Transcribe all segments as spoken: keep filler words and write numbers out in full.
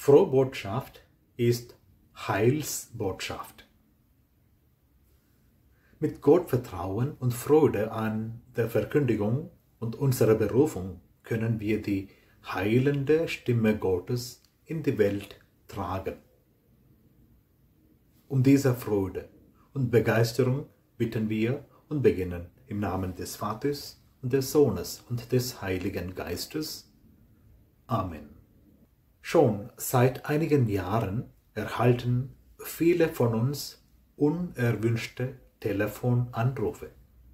Frohbotschaft ist Heilsbotschaft. Mit Gottvertrauen und Freude an der Verkündigung und unserer Berufung können wir die heilende Stimme Gottes in die Welt tragen. Um diese Freude und Begeisterung bitten wir und beginnen im Namen des Vaters und des Sohnes und des Heiligen Geistes. Amen. Schon seit einigen Jahren erhalten viele von uns unerwünschte Telefonanrufe.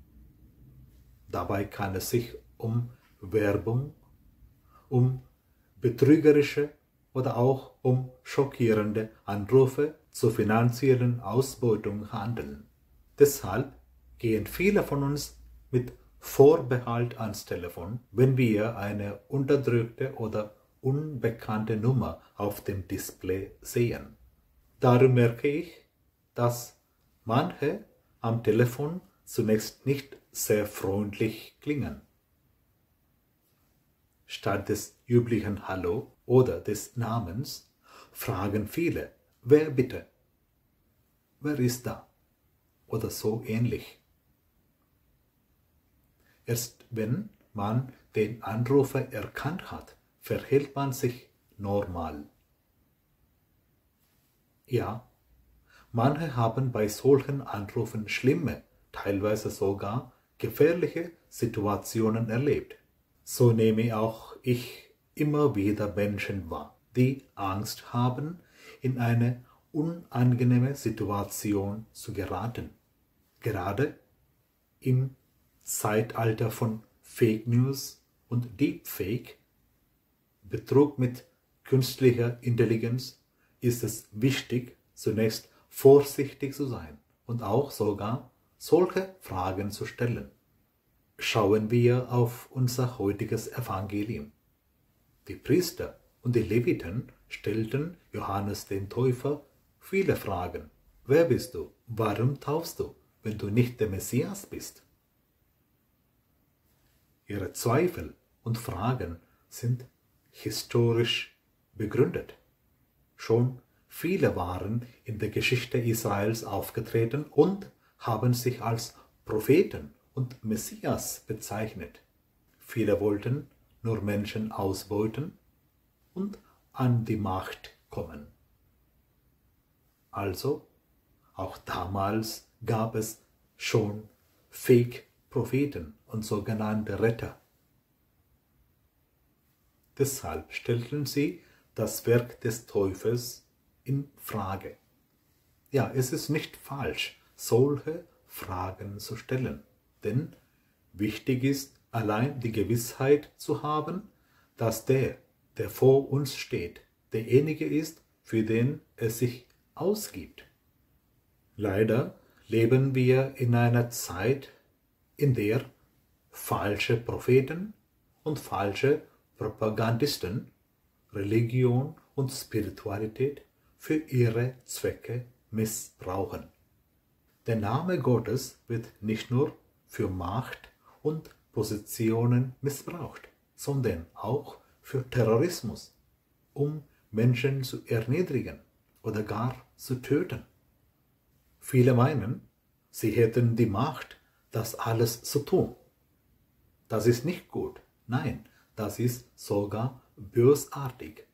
Dabei kann es sich um Werbung, um betrügerische oder auch um schockierende Anrufe zur finanziellen Ausbeutung handeln. Deshalb gehen viele von uns mit Vorbehalt ans Telefon, wenn wir eine unterdrückte oder unbekannte Nummer auf dem Display sehen. Darum merke ich, dass manche am Telefon zunächst nicht sehr freundlich klingen. Statt des üblichen Hallo oder des Namens fragen viele, wer bitte? Wer ist da? Oder so ähnlich. Erst wenn man den Anrufer erkannt hat, verhält man sich normal. Ja, manche haben bei solchen Anrufen schlimme, teilweise sogar gefährliche Situationen erlebt. So nehme auch ich immer wieder Menschen wahr, die Angst haben, in eine unangenehme Situation zu geraten. Gerade im Zeitalter von Fake News und Deepfake, Betrug mit künstlicher Intelligenz, ist es wichtig, zunächst vorsichtig zu sein und auch sogar solche Fragen zu stellen. Schauen wir auf unser heutiges Evangelium. Die Priester und die Leviten stellten Johannes den Täufer viele Fragen. Wer bist du? Warum taufst du, wenn du nicht der Messias bist? Ihre Zweifel und Fragen sind historisch begründet. Schon viele waren in der Geschichte Israels aufgetreten und haben sich als Propheten und Messias bezeichnet. Viele wollten nur Menschen ausbeuten und an die Macht kommen. Also, auch damals gab es schon Fake-Propheten und sogenannte Retter. Deshalb stellten sie das Werk des Täufers in Frage. Ja, es ist nicht falsch, solche Fragen zu stellen, denn wichtig ist allein die Gewissheit zu haben, dass der, der vor uns steht, derjenige ist, für den es sich ausgibt. Leider leben wir in einer Zeit, in der falsche Propheten und falsche Propagandisten Religion und Spiritualität für ihre Zwecke missbrauchen. Der Name Gottes wird nicht nur für Macht und Positionen missbraucht, sondern auch für Terrorismus, um Menschen zu erniedrigen oder gar zu töten. Viele meinen, sie hätten die Macht, das alles zu tun. Das ist nicht gut. Nein, das ist sogar bösartig.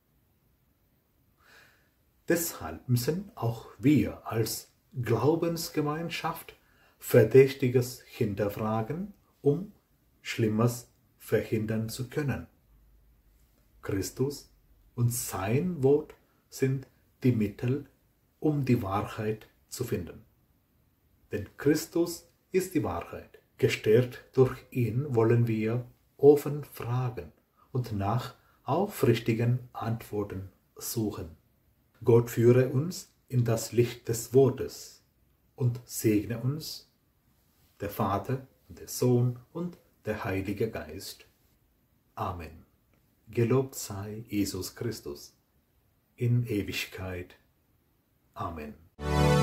Deshalb müssen auch wir als Glaubensgemeinschaft Verdächtiges hinterfragen, um Schlimmes verhindern zu können. Christus und sein Wort sind die Mittel, um die Wahrheit zu finden. Denn Christus ist die Wahrheit. Gestärkt durch ihn wollen wir offen fragen und nach aufrichtigen Antworten suchen. Gott führe uns in das Licht des Wortes und segne uns, der Vater, der Sohn und der Heilige Geist. Amen. Gelobt sei Jesus Christus in Ewigkeit. Amen.